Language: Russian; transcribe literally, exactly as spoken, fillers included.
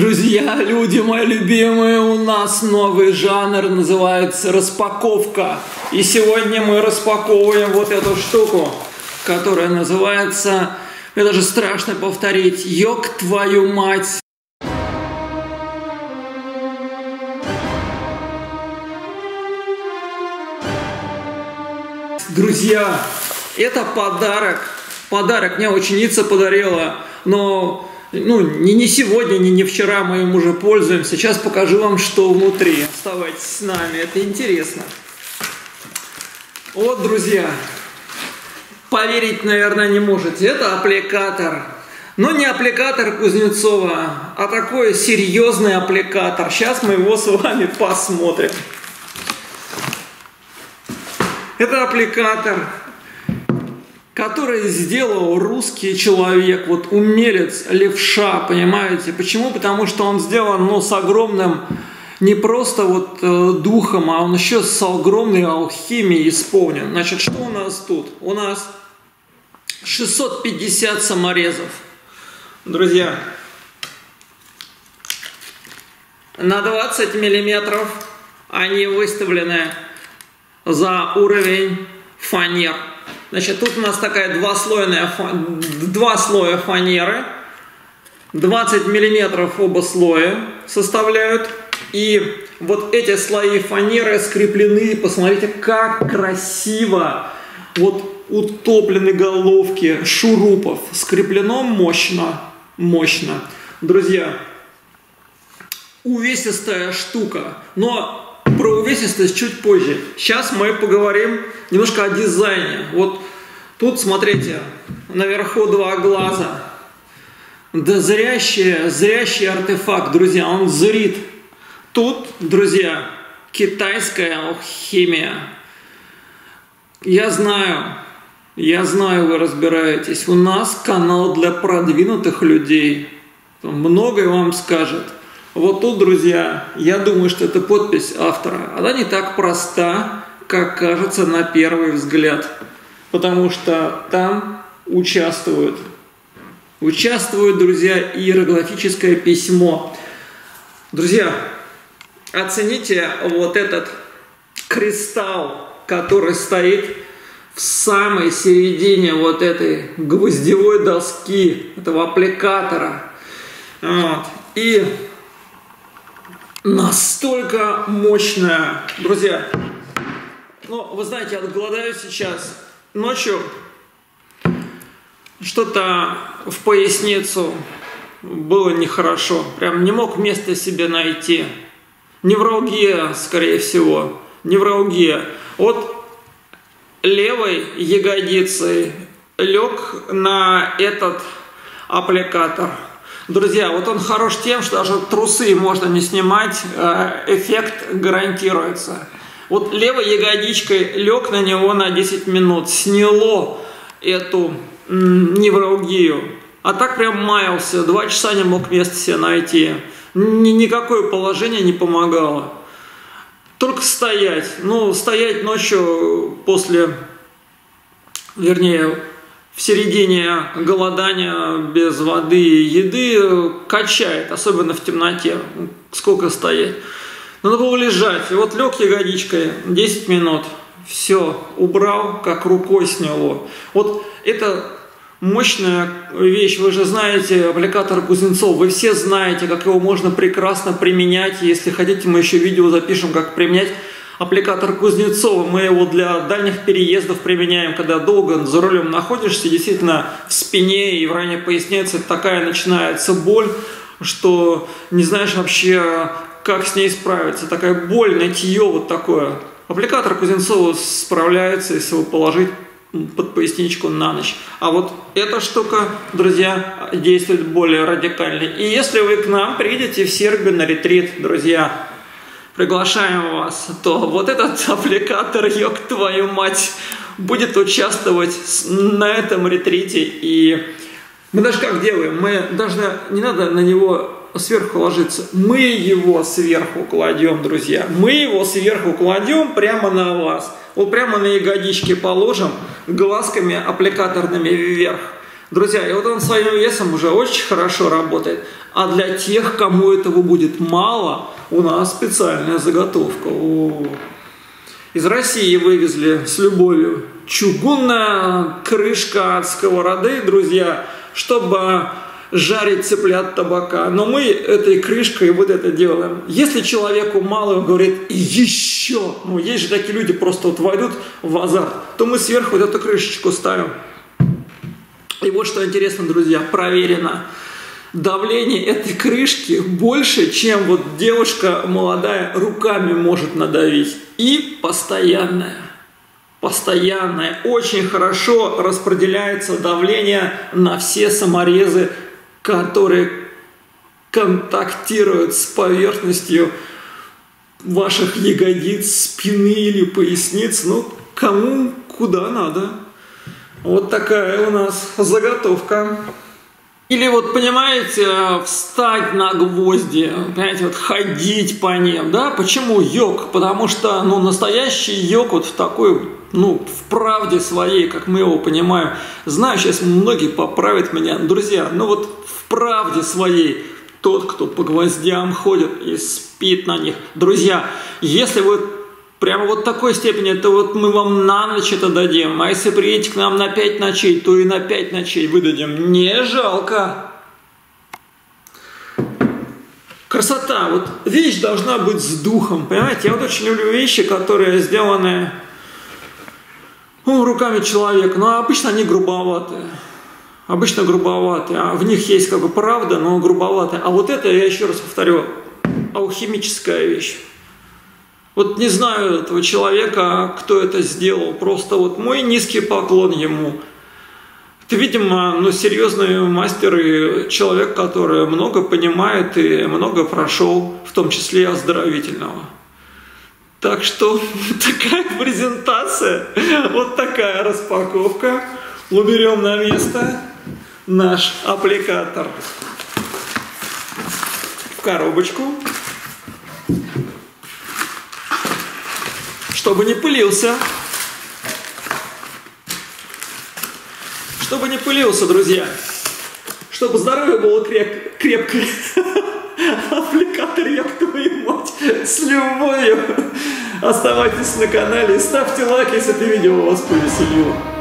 Друзья, люди мои любимые, у нас новый жанр, называется распаковка. И сегодня мы распаковываем вот эту штуку, которая называется, мне даже страшно повторить, ёк твою мать. Друзья, это подарок. Подарок мне ученица подарила, но ну, не, не сегодня, не, не вчера мы им уже пользуемся. Сейчас покажу вам, что внутри. Оставайтесь с нами, это интересно. Вот, друзья, поверить, наверное, не можете. Это аппликатор. Но не аппликатор Кузнецова, а такой серьезный аппликатор. Сейчас мы его с вами посмотрим. Это аппликатор, который сделал русский человек, вот умелец, левша, понимаете? Почему? Потому что он сделан, ну, с огромным, не просто вот э, духом, а он еще с огромной алхимией исполнен. Значит, что у нас тут? У нас шестьсот пятьдесят саморезов. Друзья, на двадцать миллиметров они выставлены за уровень фанер. Значит, тут у нас такая двуслойная, два слоя фанеры, двадцать миллиметров оба слоя составляют. И вот эти слои фанеры скреплены, посмотрите, как красиво, вот утоплены головки шурупов, скреплено мощно, мощно. Друзья, увесистая штука, но про увесистость чуть позже. Сейчас мы поговорим немножко о дизайне. Вот тут, смотрите, наверху два глаза. Да зрящий, зрящий артефакт, друзья, он зрит. Тут, друзья, китайская алхимия. Я знаю, я знаю, вы разбираетесь. У нас канал для продвинутых людей. Многое вам скажет. Вот тут, друзья, я думаю, что это подпись автора. Она не так проста, как кажется на первый взгляд. Потому что там участвует, участвует, друзья, иероглифическое письмо. Друзья, оцените вот этот кристалл, который стоит в самой середине вот этой гвоздевой доски, этого аппликатора. Вот. И настолько мощная, друзья. Ну, вы знаете, я голодаю сейчас. Ночью что-то в поясницу было нехорошо. Прям не мог места себе найти. Невралгия, скорее всего. Невралгия. Вот левой ягодицей лег на этот аппликатор. Друзья, вот он хорош тем, что даже трусы можно не снимать, эффект гарантируется. Вот левой ягодичкой лег на него на десять минут, сняло эту невралгию. А так прям маялся, два часа не мог места себе найти. Никакое положение не помогало. Только стоять. Ну, стоять ночью после, вернее, в середине голодания без воды и еды качает, особенно в темноте. Сколько стоять? Надо было лежать. И вот лег ягодичкой десять минут. Все, убрал, как рукой сняло. Вот это мощная вещь. Вы же знаете аппликатор Кузнецова. Вы все знаете, как его можно прекрасно применять. Если хотите, мы еще видео запишем, как применять аппликатор Кузнецова. Мы его для дальних переездов применяем, когда долго за рулем находишься, действительно в спине и в районе поясницы такая начинается боль, что не знаешь вообще, как с ней справиться. Такая боль, нытье вот такое. Аппликатор Кузнецова справляется, если его положить под поясничку на ночь. А вот эта штука, друзья, действует более радикально. И если вы к нам приедете в Сербию на ретрит, друзья, приглашаем вас, то вот этот аппликатор, ёк твою мать, будет участвовать на этом ретрите. И мы даже как делаем? Мы даже не надо на него сверху ложиться. Мы его сверху кладем, друзья. Мы его сверху кладем прямо на вас. Вот прямо на ягодички положим, глазками аппликаторными вверх. Друзья, и вот он своим весом уже очень хорошо работает. А для тех, кому этого будет мало, у нас специальная заготовка. О-о-о. Из России вывезли с любовью чугунная крышка от сковороды, друзья, чтобы жарить цыплят табака. Но мы этой крышкой вот это делаем. Если человеку мало, он говорит еще, ну есть же такие люди, просто вот войдут в азарт, то мы сверху вот эту крышечку ставим. И вот что интересно, друзья, проверено. Давление этой крышки больше, чем вот девушка молодая руками может надавить. И постоянное. Постоянное. Очень хорошо распределяется давление на все саморезы, которые контактируют с поверхностью ваших ягодиц, спины или поясниц. Ну, кому куда надо. Вот такая у нас заготовка. Или вот, понимаете, встать на гвозди, понимаете, вот ходить по ним, да? Почему йог? Потому что, ну, настоящий йог вот в такой, ну, в правде своей, как мы его понимаем. Знаю, сейчас многие поправят меня. Друзья, ну вот в правде своей тот, кто по гвоздям ходит и спит на них. Друзья, если вы прямо вот такой степени, то вот мы вам на ночь это дадим. А если приедете к нам на пять ночей, то и на пять ночей выдадим. Не жалко. Красота. Вот вещь должна быть с духом. Понимаете, я вот очень люблю вещи, которые сделаны, ну, руками человека. Но обычно они грубоватые. Обычно грубоватые. А в них есть как бы правда, но грубоватые. А вот это, я еще раз повторю, алхимическая вещь. Вот не знаю этого человека, кто это сделал, просто вот мой низкий поклон ему. Это, видимо, ну, серьезный мастер и человек, который много понимает и много прошел, в том числе и оздоровительного. Так что такая презентация, вот такая распаковка. Уберем на место наш аппликатор в коробочку. Чтобы не пылился. Чтобы не пылился, друзья. Чтобы здоровье было креп крепкое. Аппликатор, я твою мать, с любовью. Оставайтесь на канале и ставьте лайк, если это видео вас повеселило.